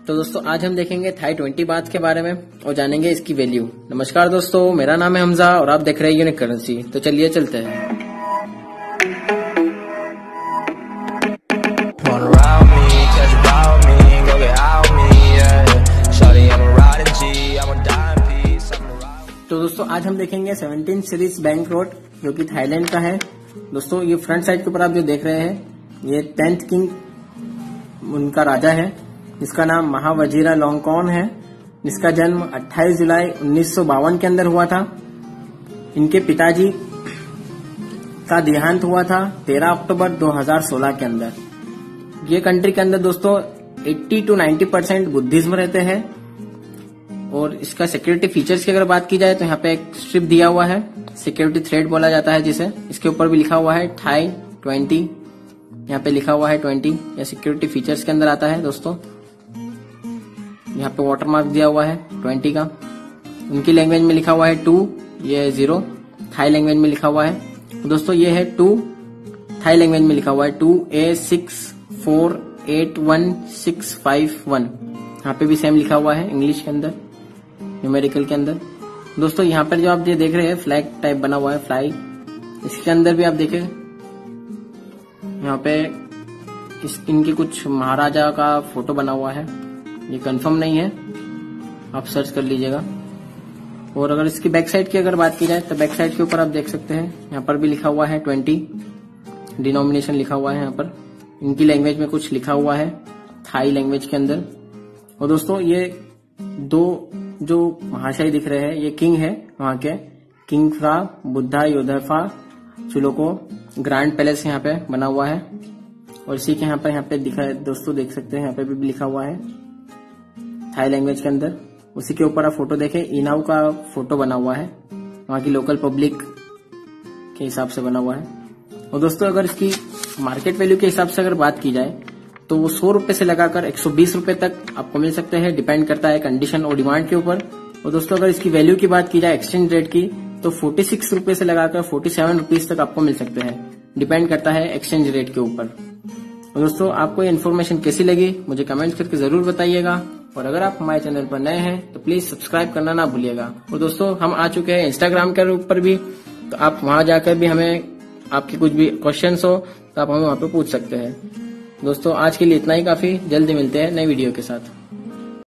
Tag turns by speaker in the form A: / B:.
A: तो दोस्तों आज हम देखेंगे थाई 20 बाथ के बारे में और जानेंगे इसकी वैल्यू। नमस्कार दोस्तों, मेरा नाम है हमजा और आप देख रहे हैं यूनिक करेंसी। तो चलिए चलते हैं। तो दोस्तों आज हम देखेंगे 17 सीरीज बैंक रोड जो कि थाईलैंड का है। दोस्तों ये फ्रंट साइड के ऊपर आप जो देख रहे हैं ये 10th किंग उनका राजा है जिसका नाम महावजीरा लोंगकोर्न है, जिसका जन्म 28 जुलाई 1952 के अंदर हुआ था। इनके पिताजी का देहांत हुआ था 13 अक्टूबर 2016 के अंदर। ये कंट्री के अंदर दोस्तों 80 to 90% बुद्धिज्म रहते हैं। और इसका सिक्योरिटी फीचर्स की अगर बात की जाए तो यहाँ पे एक स्ट्रिप दिया हुआ है, सिक्योरिटी थ्रेड बोला जाता है जिसे। इसके ऊपर भी लिखा हुआ है थाई 20, यहाँ पे लिखा हुआ है 20, या सिक्योरिटी फीचर्स के अंदर आता है दोस्तों। यहाँ पे वाटरमार्क दिया हुआ है 20 का। उनकी लैंग्वेज में लिखा हुआ है 2, ये 0 थाई लैंग्वेज में लिखा हुआ है। दोस्तों ये है 2 थाई लैंग्वेज में लिखा हुआ है 2A648161। यहाँ पे भी सेम लिखा हुआ है इंग्लिश के अंदर, न्यूमेरिकल के अंदर। दोस्तों यहाँ पर जो आप ये देख रहे हैं फ्लैग टाइप बना हुआ है फ्लाई, इसके अंदर भी आप देखें यहाँ पे इनके कुछ महाराजा का फोटो बना हुआ है। ये कंफर्म नहीं है, आप सर्च कर लीजिएगा। और अगर इसकी बैक साइड की अगर बात की जाए तो बैक साइड के ऊपर आप देख सकते हैं यहाँ पर भी लिखा हुआ है 20, डिनोमिनेशन लिखा हुआ है यहाँ पर। इनकी लैंग्वेज में कुछ लिखा हुआ है थाई लैंग्वेज के अंदर। और दोस्तों ये दो जो महाशय दिख रहे हैं ये किंग है वहां के, king Phra Buddha Yodfa Chulaloke Grand Palace यहाँ पे बना हुआ है। और इसी के यहाँ पे दिखा है दोस्तों, देख सकते हैं यहाँ पे भी लिखा हुआ है थाई लैंग्वेज के अंदर। उसी के ऊपर आप फोटो देखें, इनाऊ का फोटो बना हुआ है, वहां की लोकल पब्लिक के हिसाब से बना हुआ है। और दोस्तों अगर इसकी मार्केट वैल्यू के हिसाब से अगर बात की जाए तो वो 100 रुपए से लगाकर 120 रुपए तक आपको मिल सकते हैं, डिपेंड करता है कंडीशन और डिमांड के ऊपर। और दोस्तों अगर इसकी वैल्यू की बात की जाए एक्सचेंज रेट की तो 46 रुपए से लगाकर 47 रुपीज तक आपको मिल सकते हैं, डिपेंड करता है एक्सचेंज रेट के ऊपर। और दोस्तों आपको ये इन्फॉर्मेशन कैसी लगी मुझे कमेंट करके जरूर बताइएगा। और अगर आप हमारे चैनल पर नए हैं तो प्लीज सब्सक्राइब करना ना भूलिएगा। और दोस्तों हम आ चुके हैं इंस्टाग्राम के ऊपर भी, तो आप वहां जाकर भी हमें आपके कुछ भी क्वेश्चंस हो तो आप हमें वहां पे पूछ सकते हैं। दोस्तों आज के लिए इतना ही काफी, जल्दी मिलते हैं नई वीडियो के साथ।